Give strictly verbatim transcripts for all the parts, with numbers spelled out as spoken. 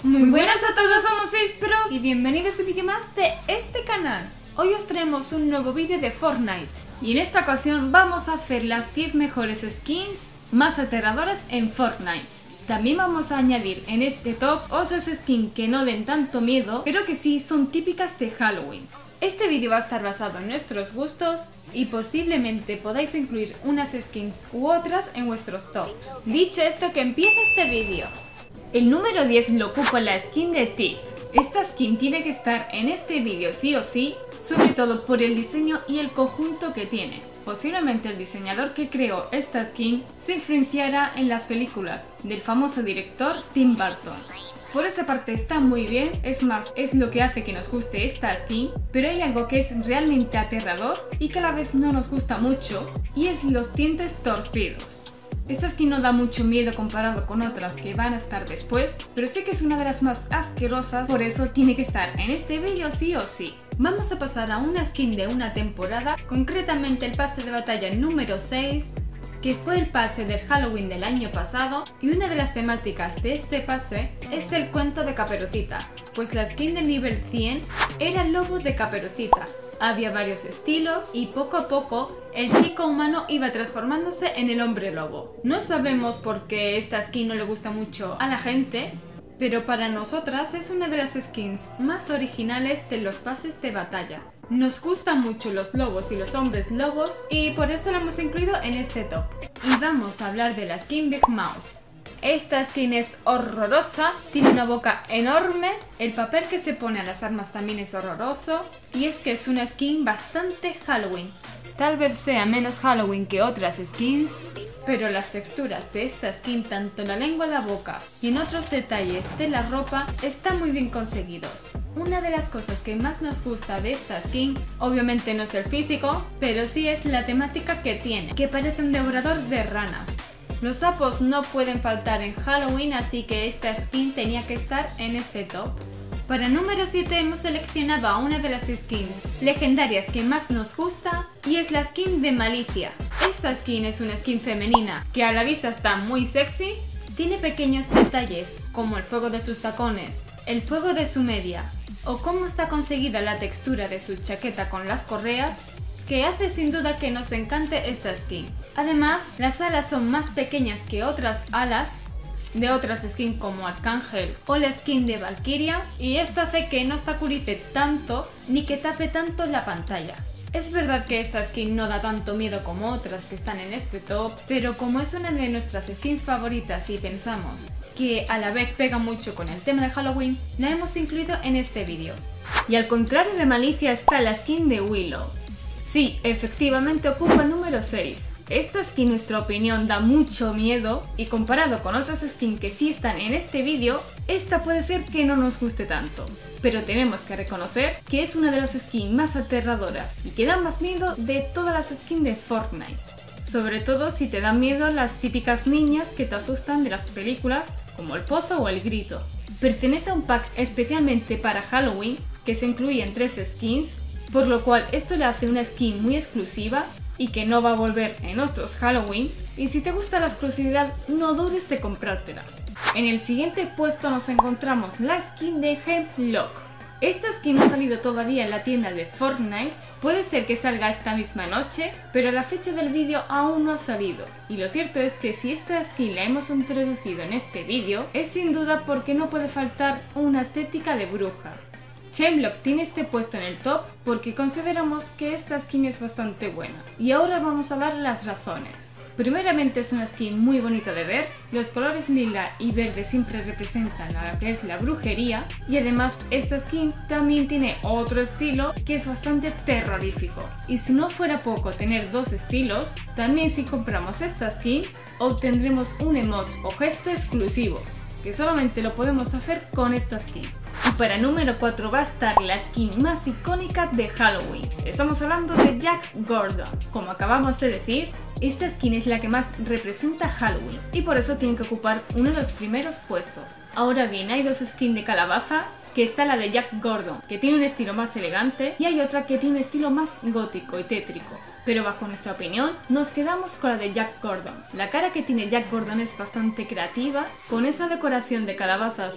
Muy buenas a todos, somos seis Pros y bienvenidos a un vídeo más de este canal. Hoy os traemos un nuevo vídeo de Fortnite y en esta ocasión vamos a hacer las diez mejores skins más aterradoras en Fortnite. También vamos a añadir en este top otras skins que no den tanto miedo, pero que sí son típicas de Halloween. Este vídeo va a estar basado en nuestros gustos y posiblemente podáis incluir unas skins u otras en vuestros tops. Dicho esto, que empiece este vídeo. El número diez lo ocupa la skin de Thief. Esta skin tiene que estar en este vídeo sí o sí, sobre todo por el diseño y el conjunto que tiene. Posiblemente el diseñador que creó esta skin se influenciara en las películas del famoso director Tim Burton. Por esa parte está muy bien, es más, es lo que hace que nos guste esta skin, pero hay algo que es realmente aterrador y que a la vez no nos gusta mucho, y es los dientes torcidos. Esta skin no da mucho miedo comparado con otras que van a estar después, pero sí que es una de las más asquerosas, por eso tiene que estar en este vídeo sí o sí. Vamos a pasar a una skin de una temporada, concretamente el pase de batalla número seis, que fue el pase del Halloween del año pasado, y una de las temáticas de este pase es el cuento de Caperucita, pues la skin del nivel cien era el lobo de Caperucita. Había varios estilos y poco a poco el chico humano iba transformándose en el hombre lobo. No sabemos por qué esta skin no le gusta mucho a la gente, pero para nosotras es una de las skins más originales de los pases de batalla. Nos gustan mucho los lobos y los hombres lobos y por eso la hemos incluido en este top. Y vamos a hablar de la skin Big Mouth. Esta skin es horrorosa, tiene una boca enorme, el papel que se pone a las armas también es horroroso y es que es una skin bastante Halloween. Tal vez sea menos Halloween que otras skins, pero las texturas de esta skin, tanto en la lengua, la boca y en otros detalles de la ropa, están muy bien conseguidos. Una de las cosas que más nos gusta de esta skin, obviamente no es el físico, pero sí es la temática que tiene, que parece un devorador de ranas. Los sapos no pueden faltar en Halloween, así que esta skin tenía que estar en este top. Para el número siete hemos seleccionado a una de las skins legendarias que más nos gusta y es la skin de Malicia. Esta skin es una skin femenina que a la vista está muy sexy, tiene pequeños detalles como el fuego de sus tacones, el fuego de su media o cómo está conseguida la textura de su chaqueta con las correas, que hace sin duda que nos encante esta skin. Además, las alas son más pequeñas que otras alas de otras skins como Arcángel o la skin de Valkyria, y esto hace que no obstaculice tanto ni que tape tanto la pantalla. Es verdad que esta skin no da tanto miedo como otras que están en este top, pero como es una de nuestras skins favoritas y pensamos que a la vez pega mucho con el tema de Halloween, la hemos incluido en este vídeo. Y al contrario de Malicia está la skin de Willow. Sí, efectivamente ocupa el número seis. Esta skin, en nuestra opinión, da mucho miedo y comparado con otras skins que sí están en este vídeo, esta puede ser que no nos guste tanto. Pero tenemos que reconocer que es una de las skins más aterradoras y que da más miedo de todas las skins de Fortnite. Sobre todo si te dan miedo las típicas niñas que te asustan de las películas como el pozo o el grito. Pertenece a un pack especialmente para Halloween que se incluye en tres skins, por lo cual esto le hace una skin muy exclusiva y que no va a volver en otros Halloween, y si te gusta la exclusividad no dudes de comprártela. En el siguiente puesto nos encontramos la skin de Hemlock. Esta skin no ha salido todavía en la tienda de Fortnite, puede ser que salga esta misma noche, pero la fecha del vídeo aún no ha salido. Y lo cierto es que si esta skin la hemos introducido en este vídeo, es sin duda porque no puede faltar una estética de bruja. Hemlock tiene este puesto en el top porque consideramos que esta skin es bastante buena. Y ahora vamos a dar las razones. Primeramente es una skin muy bonita de ver, los colores lila y verde siempre representan a lo que es la brujería, y además esta skin también tiene otro estilo que es bastante terrorífico. Y si no fuera poco tener dos estilos, también si compramos esta skin obtendremos un emote o gesto exclusivo, que solamente lo podemos hacer con esta skin. Y para número cuatro va a estar la skin más icónica de Halloween. Estamos hablando de Jack Gordon. Como acabamos de decir, esta skin es la que más representa Halloween y por eso tiene que ocupar uno de los primeros puestos. Ahora bien, hay dos skins de calabaza, que está la de Jack Gordon, que tiene un estilo más elegante, y hay otra que tiene un estilo más gótico y tétrico. Pero bajo nuestra opinión, nos quedamos con la de Jack Gordon. La cara que tiene Jack Gordon es bastante creativa, con esa decoración de calabazas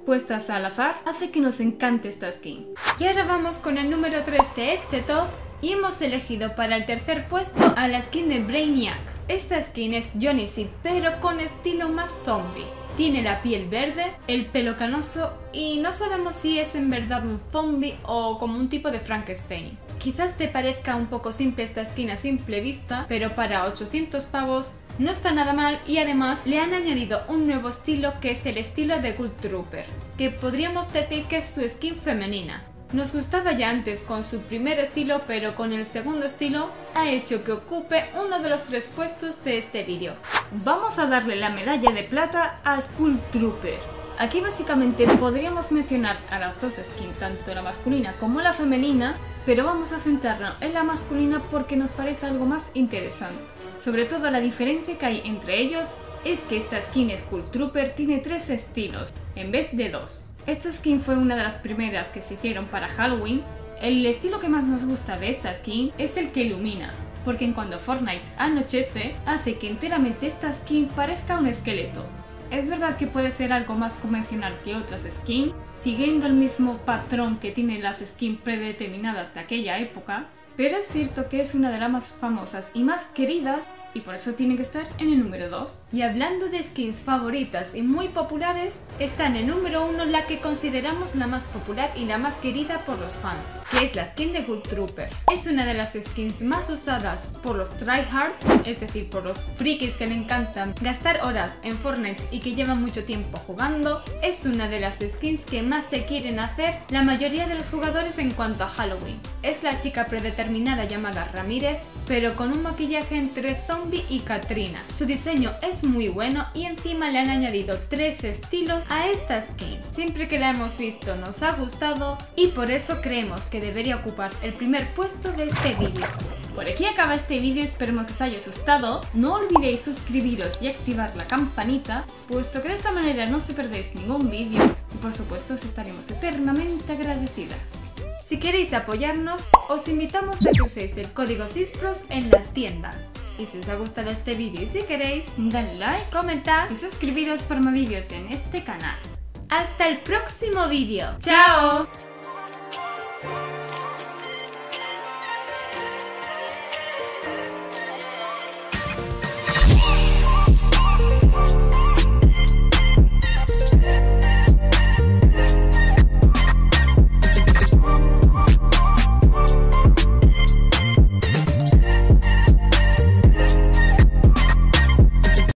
puestas al azar, hace que nos encante esta skin. Y ahora vamos con el número tres de este top y hemos elegido para el tercer puesto a la skin de Brainiac. Esta skin es Johnny C, pero con estilo más zombie. Tiene la piel verde, el pelo canoso y no sabemos si es en verdad un zombie o como un tipo de Frankenstein. Quizás te parezca un poco simple esta skin a simple vista, pero para ochocientos pavos no está nada mal y además le han añadido un nuevo estilo que es el estilo de Ghoul Trooper, que podríamos decir que es su skin femenina. Nos gustaba ya antes con su primer estilo, pero con el segundo estilo ha hecho que ocupe uno de los tres puestos de este vídeo. Vamos a darle la medalla de plata a Skull Trooper. Aquí básicamente podríamos mencionar a las dos skins, tanto la masculina como la femenina, pero vamos a centrarnos en la masculina porque nos parece algo más interesante. Sobre todo la diferencia que hay entre ellos es que esta skin Skull Trooper tiene tres estilos, en vez de dos. Esta skin fue una de las primeras que se hicieron para Halloween. El estilo que más nos gusta de esta skin es el que ilumina, porque en cuando Fortnite anochece, hace que enteramente esta skin parezca un esqueleto. Es verdad que puede ser algo más convencional que otras skins, siguiendo el mismo patrón que tienen las skins predeterminadas de aquella época, pero es cierto que es una de las más famosas y más queridas y por eso tiene que estar en el número dos. Y hablando de skins favoritas y muy populares, está en el número uno la que consideramos la más popular y la más querida por los fans, que es la skin de Ghoul Trooper. Es una de las skins más usadas por los tryhards, es decir, por los frikis que le encantan gastar horas en Fortnite y que llevan mucho tiempo jugando. Es una de las skins que más se quieren hacer la mayoría de los jugadores en cuanto a Halloween. Es la chica predeterminada llamada Ramírez, pero con un maquillaje entre zombie y Katrina. Su diseño es muy bueno y encima le han añadido tres estilos a esta skin. Siempre que la hemos visto nos ha gustado y por eso creemos que debería ocupar el primer puesto de este vídeo. Por aquí acaba este vídeo, esperemos que os haya gustado. No olvidéis suscribiros y activar la campanita, puesto que de esta manera no os perdéis ningún vídeo y por supuesto os estaremos eternamente agradecidas. Si queréis apoyarnos, os invitamos a que uséis el código SISPROS en la tienda. Y si os ha gustado este vídeo y si queréis, dale like, comentar y suscribiros para más vídeos en este canal. ¡Hasta el próximo vídeo! ¡Chao!